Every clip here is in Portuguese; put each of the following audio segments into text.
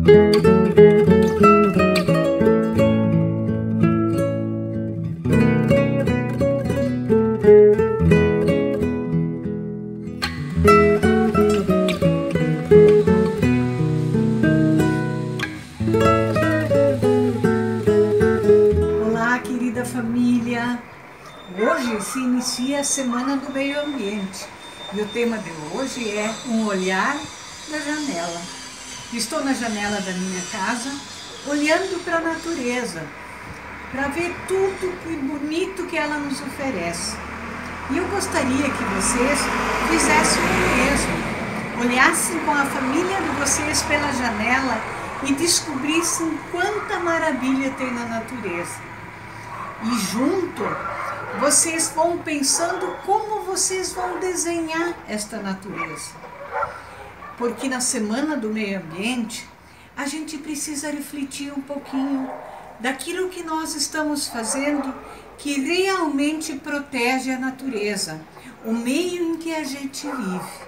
Família, hoje se inicia a Semana do Meio Ambiente e o tema de hoje é um olhar da janela. Estou na janela da minha casa olhando para a natureza, para ver tudo que bonito que ela nos oferece. E eu gostaria que vocês fizessem o mesmo, olhassem com a família de vocês pela janela e descobrissem quanta maravilha tem na natureza. E junto, vocês vão pensando como vocês vão desenhar esta natureza. Porque na Semana do Meio Ambiente, a gente precisa refletir um pouquinho daquilo que nós estamos fazendo que realmente protege a natureza, o meio em que a gente vive.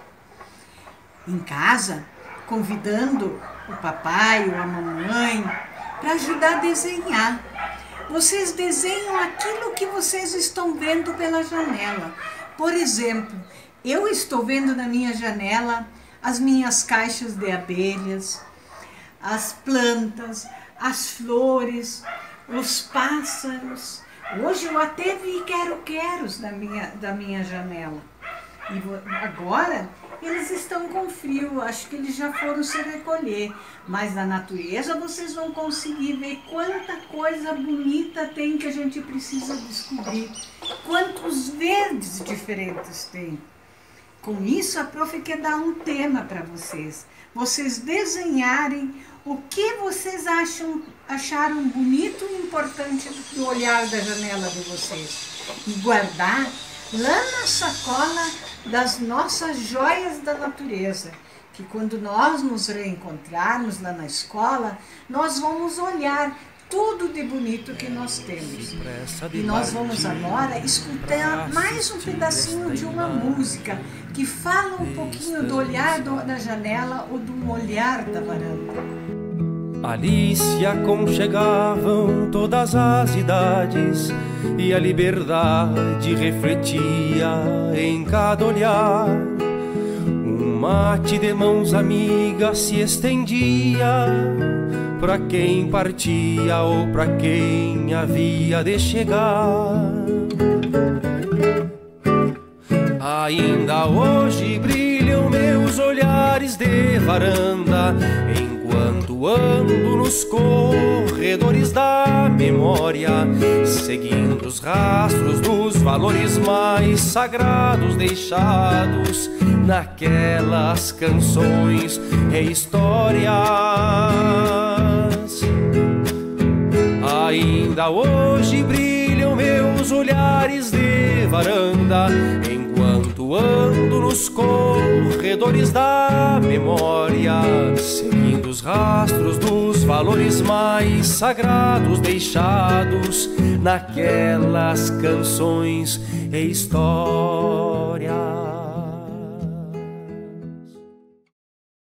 Em casa, convidando o papai ou a mamãe para ajudar a desenhar. Vocês desenham aquilo que vocês estão vendo pela janela. Por exemplo, eu estou vendo na minha janela as minhas caixas de abelhas, as plantas, as flores, os pássaros. Hoje eu até vi quero-queros da minha janela. E agora eles estão com frio, acho que eles já foram se recolher. Mas na natureza vocês vão conseguir ver quanta coisa bonita tem que a gente precisa descobrir. Quantos verdes diferentes tem. Com isso a prof quer dar um tema para vocês. Vocês desenharem o que vocês acharam bonito e importante do olhar da janela de vocês. E guardar lá na sacola das nossas joias da natureza, que quando nós nos reencontrarmos lá na escola, nós vamos olhar tudo de bonito que nós temos. E nós vamos agora escutar mais um pedacinho de uma música que fala um pouquinho do olhar da janela ou do olhar da varanda. Ali se aconchegavam todas as idades e a liberdade refletia em cada olhar. Um mate de mãos amigas se estendia para quem partia ou para quem havia de chegar. Ainda hoje brilham meus olhares de varanda enquanto ando nos corredores da memória, seguindo os rastros dos valores mais sagrados deixados naquelas canções e histórias. Ainda hoje brilham meus olhares de varanda enquanto ando nos corredores da memória, seguindo os rastros dos valores mais sagrados deixados naquelas canções e histórias.